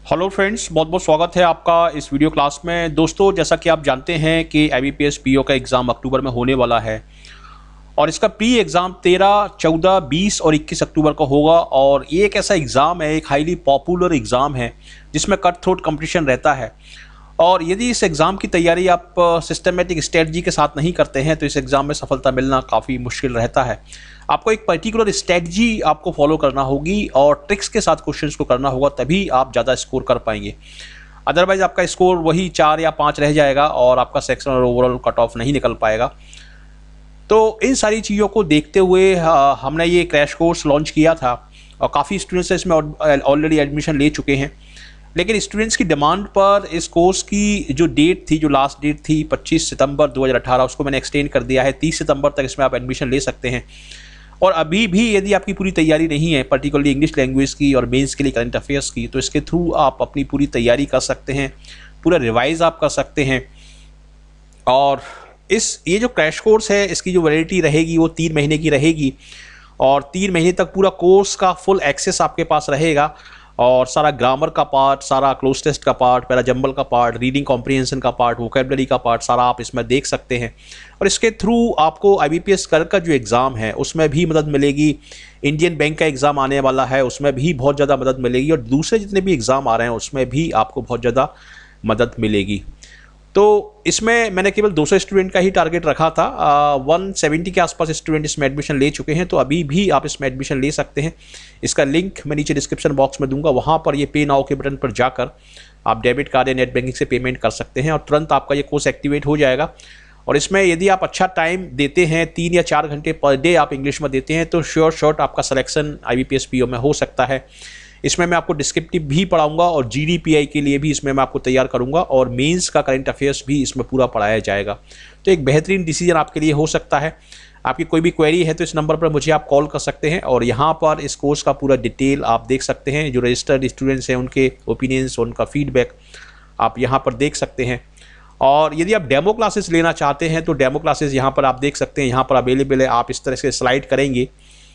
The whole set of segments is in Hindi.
हेलो फ्रेंड्स, बहुत बहुत स्वागत है आपका इस वीडियो क्लास में। दोस्तों, जैसा कि आप जानते हैं कि IBPS PO का एग्ज़ाम अक्टूबर में होने वाला है और इसका प्री एग्ज़ाम 13, 14, 20 और 21 अक्टूबर को होगा। और ये एक ऐसा एग्ज़ाम है, एक हाईली पॉपुलर एग्ज़ाम है जिसमें कट थ्रोट कंपटीशन रहता है। और यदि इस एग्ज़ाम की तैयारी आप सिस्टमेटिक स्ट्रेटजी के साथ नहीं करते हैं तो इस एग्ज़ाम में सफलता मिलना काफ़ी मुश्किल रहता है। आपको एक पर्टिकुलर स्ट्रेटजी आपको फॉलो करना होगी और ट्रिक्स के साथ क्वेश्चंस को करना होगा, तभी आप ज़्यादा स्कोर कर पाएंगे। अदरवाइज़ आपका स्कोर वही 4 या 5 रह जाएगा और आपका सेक्शन और ओवरऑल कट ऑफ नहीं निकल पाएगा। तो इन सारी चीज़ों को देखते हुए हमने ये क्रैश कोर्स लॉन्च किया था और काफ़ी स्टूडेंट्स इसमें ऑलरेडी एडमिशन ले चुके हैं। लेकिन स्टूडेंट्स की डिमांड पर इस कोर्स की जो डेट थी, जो लास्ट डेट थी 25 सितंबर 2018, उसको मैंने एक्सटेंड कर दिया है। 30 सितंबर तक इसमें आप एडमिशन ले सकते हैं। और अभी भी यदि आपकी पूरी तैयारी नहीं है, पर्टिकुलरली इंग्लिश लैंग्वेज की और मेंस के लिए करंट अफेयर्स की, तो इसके थ्रू आप अपनी पूरी तैयारी कर सकते हैं, पूरा रिवाइज आप कर सकते हैं। और ये जो क्रैश कोर्स है, इसकी जो वैलिडिटी रहेगी वो 3 महीने की रहेगी और 3 महीने तक पूरा कोर्स का फुल एक्सेस आपके पास रहेगा। और सारा ग्रामर का पार्ट, सारा क्लोज टेस्ट का पार्ट, पैराजंबल का पार्ट, रीडिंग कॉम्प्रिहेंशन का पार्ट, वोकेबलरी का पार्ट, सारा आप इसमें देख सकते हैं। और इसके थ्रू आपको IBPS क्लर्क का जो एग्ज़ाम है उसमें भी मदद मिलेगी। इंडियन बैंक का एग्ज़ाम आने वाला है, उसमें भी बहुत ज़्यादा मदद मिलेगी और दूसरे जितने भी एग्ज़ाम आ रहे हैं उसमें भी आपको बहुत ज़्यादा मदद मिलेगी। तो इसमें मैंने केवल 200 स्टूडेंट का ही टारगेट रखा था। 170 के आसपास स्टूडेंट इसमें एडमिशन ले चुके हैं, तो अभी भी आप इसमें एडमिशन ले सकते हैं। इसका लिंक मैं नीचे डिस्क्रिप्शन बॉक्स में दूंगा, वहाँ पर ये पे नाउ के बटन पर जाकर आप डेबिट कार्ड या नेट बैंकिंग से पेमेंट कर सकते हैं और तुरंत आपका ये कोर्स एक्टिवेट हो जाएगा। और इसमें यदि आप अच्छा टाइम देते हैं, 3 या 4 घंटे पर डे आप इंग्लिश में देते हैं, तो श्योर शॉट आपका सिलेक्शन IBPS PO में हो सकता है। इसमें मैं आपको डिस्क्रिप्टिव भी पढ़ाऊंगा और GDPI के लिए भी इसमें मैं आपको तैयार करूंगा और मेंस का करंट अफेयर्स भी इसमें पूरा पढ़ाया जाएगा। तो एक बेहतरीन डिसीजन आपके लिए हो सकता है। आपकी कोई भी क्वेरी है तो इस नंबर पर मुझे आप कॉल कर सकते हैं और यहाँ पर इस कोर्स का पूरा डिटेल आप देख सकते हैं। जो रजिस्टर्ड स्टूडेंट्स हैं उनके ओपिनियंस, उनका फीडबैक आप यहाँ पर देख सकते हैं। और यदि आप डेमो क्लासेस लेना चाहते हैं तो डेमो क्लासेस यहाँ पर आप देख सकते हैं, यहाँ पर अवेलेबल है। आप इस तरह से स्लाइड करेंगे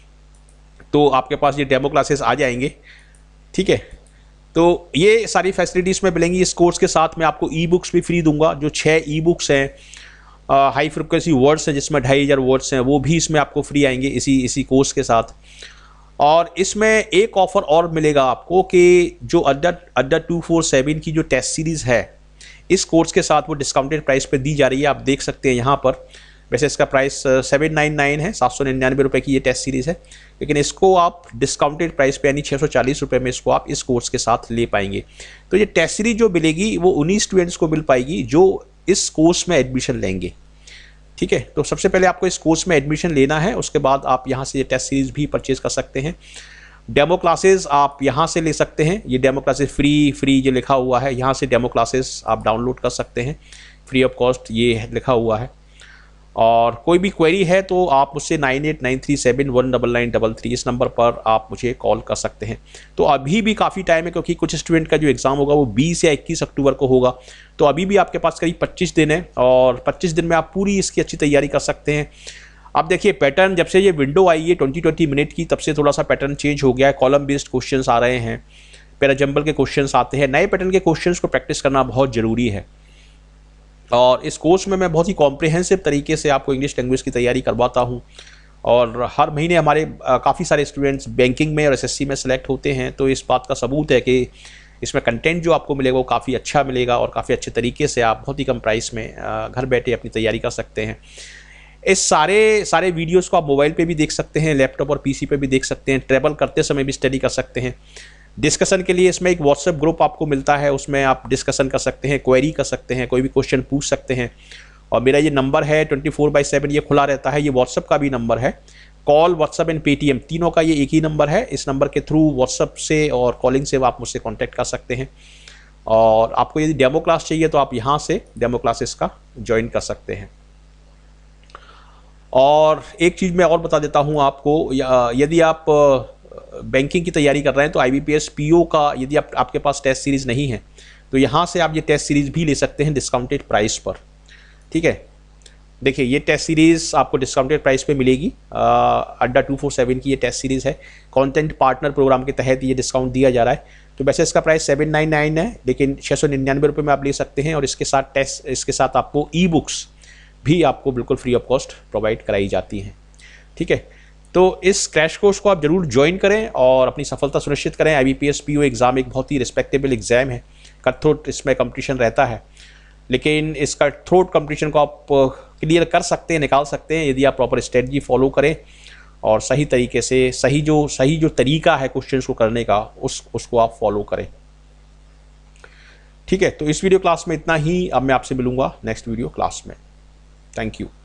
तो आपके पास ये डेमो क्लासेस आ जाएंगे। ठीक है, तो ये सारी फैसिलिटीज़ में मिलेंगी। इस कोर्स के साथ मैं आपको ई बुक्स भी फ्री दूंगा। जो 6 ई बुक्स हैं, हाई फ्रिक्वेंसी वर्ड्स हैं जिसमें 2500 वर्ड्स हैं, वो भी इसमें आपको फ्री आएंगे इसी कोर्स के साथ। और इसमें एक ऑफ़र और मिलेगा आपको कि जो अड्डा 247 की जो टेस्ट सीरीज़ है, इस कोर्स के साथ वो डिस्काउंटेड प्राइस पे दी जा रही है। आप देख सकते हैं यहाँ पर। वैसे इसका प्राइस 799 है, 799 रुपये की ये टेस्ट सीरीज़ है, लेकिन इसको आप डिस्काउंटेड प्राइस पे यानी 640 रुपये में इसको आप इस कोर्स के साथ ले पाएंगे। तो ये टेस्ट सीरीज जो मिलेगी वो उन्हीं स्टूडेंट्स को मिल पाएगी जो इस कोर्स में एडमिशन लेंगे। ठीक है, तो सबसे पहले आपको इस कोर्स में एडमिशन लेना है, उसके बाद आप यहाँ से ये टेस्ट सीरीज भी परचेज कर सकते हैं। डेमो क्लासेस आप यहाँ से ले सकते हैं। ये डेमो क्लासेस फ्री जो लिखा हुआ है, यहाँ से डेमो क्लासेस आप डाउनलोड कर सकते हैं फ्री ऑफ कॉस्ट, ये लिखा हुआ है। और कोई भी क्वेरी है तो आप मुझसे 9893719933 इस नंबर पर आप मुझे कॉल कर सकते हैं। तो अभी भी काफ़ी टाइम है, क्योंकि कुछ स्टूडेंट का जो एग्ज़ाम होगा वो 20 या 21 अक्टूबर को होगा। तो अभी भी आपके पास करीब 25 दिन है और 25 दिन में आप पूरी इसकी अच्छी तैयारी कर सकते हैं। अब देखिए पैटर्न, जब से ये विंडो आई है 20-20 मिनट की, तब से थोड़ा सा पैटर्न चेंज हो गया है। कॉलम बेस्ड क्वेश्चन आ रहे हैं, पैराजंबल के क्वेश्चन आते हैं। नए पैटर्न के क्वेश्चन को प्रैक्टिस करना बहुत ज़रूरी है। और इस कोर्स में मैं बहुत ही कॉम्प्रिहेंसिव तरीके से आपको इंग्लिश लैंग्वेज की तैयारी करवाता हूँ। और हर महीने हमारे काफ़ी सारे स्टूडेंट्स बैंकिंग में और SSC में सेलेक्ट होते हैं। तो इस बात का सबूत है कि इसमें कंटेंट जो आपको मिलेगा वो काफ़ी अच्छा मिलेगा और काफ़ी अच्छे तरीके से आप बहुत ही कम प्राइस में घर बैठे अपनी तैयारी कर सकते हैं। इस सारे वीडियोज़ को आप मोबाइल पर भी देख सकते हैं, लैपटॉप और PC पर भी देख सकते हैं, ट्रैवल करते समय भी स्टडी कर सकते हैं। डिस्कशन के लिए इसमें एक व्हाट्सएप ग्रुप आपको मिलता है, उसमें आप डिस्कशन कर सकते हैं, क्वेरी कर सकते हैं, कोई भी क्वेश्चन पूछ सकते हैं। और मेरा ये नंबर है 24/7 ये खुला रहता है। ये व्हाट्सएप का भी नंबर है। कॉल, व्हाट्सएप एंड पेटीएम तीनों का ये एक ही नंबर है। इस नंबर के थ्रू व्हाट्सएप से और कॉलिंग से आप मुझसे कॉन्टैक्ट कर सकते हैं। और आपको यदि डेमो क्लास चाहिए तो आप यहाँ से डेमो क्लासेस का ज्वाइन कर सकते हैं। और एक चीज़ मैं और बता देता हूँ आपको, यदि आप बैंकिंग की तैयारी कर रहे हैं तो IBPS PO का यदि आपके पास टेस्ट सीरीज़ नहीं है तो यहाँ से आप ये टेस्ट सीरीज़ भी ले सकते हैं डिस्काउंटेड प्राइस पर। ठीक है, देखिए ये टेस्ट सीरीज़ आपको डिस्काउंटेड प्राइस पे मिलेगी। अड्डा 247 की ये टेस्ट सीरीज़ है। कंटेंट पार्टनर प्रोग्राम के तहत ये डिस्काउंट दिया जा रहा है। तो वैसे इसका प्राइस 799 है, लेकिन 699 रुपये में आप ले सकते हैं। और इसके साथ टेस्ट, इसके साथ आपको ई बुक्स भी आपको बिल्कुल फ्री ऑफ कॉस्ट प्रोवाइड कराई जाती हैं। ठीक है, तो इस क्रैश कोर्स को आप जरूर ज्वाइन करें और अपनी सफलता सुनिश्चित करें। IBPS PO एग्ज़ाम एक बहुत ही रिस्पेक्टेबल एग्ज़ाम है, कटथ्रोट इसमें कंपटीशन रहता है, लेकिन इस कटथ्रोट कंपटीशन को आप क्लियर कर सकते हैं, निकाल सकते हैं, यदि आप प्रॉपर स्ट्रेटजी फॉलो करें और सही तरीके से सही जो तरीका है क्वेश्चंस को करने का उसको आप फॉलो करें। ठीक है, तो इस वीडियो क्लास में इतना ही। अब मैं आपसे मिलूंगा नेक्स्ट वीडियो क्लास में। Thank you.